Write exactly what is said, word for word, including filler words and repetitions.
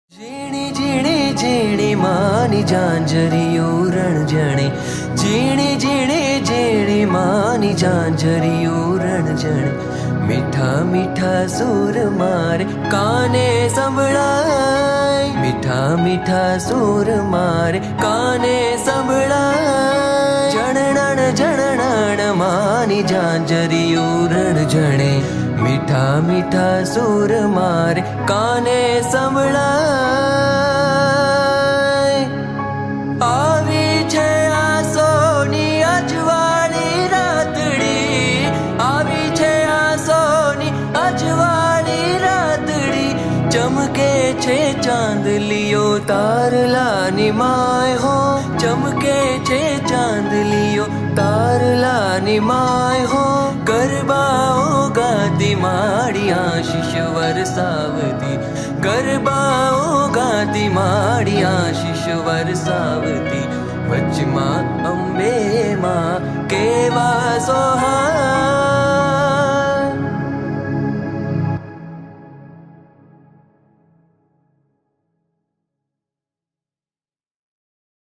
जीणे जीणे जीणे मानी झांझरियो रण जणे जीणे जीणे जीणे मानी झांझरियो रण जणे मीठा मीठा सुर मारे काने संभळाय मीठा मीठा सुर मारे काने संभळाय जणणण जणणण मानी झांझरियो रण जणे मीठा मीठा सुर मारे काने संभळाय आवी छे आ सोनी अजवाणी रातड़ी आवी छे आ सोनी अजवाणी रातड़ी चमके छे चांदलियो तारलानी माय हो चमके छे चांदलियो तारलानी माय हो गरबाओ गाती माड़ी आशीष वरसावती गरबाओ गाती माड़ी आशीष वरसावती वच मां अम्बे मां केवा सोहा।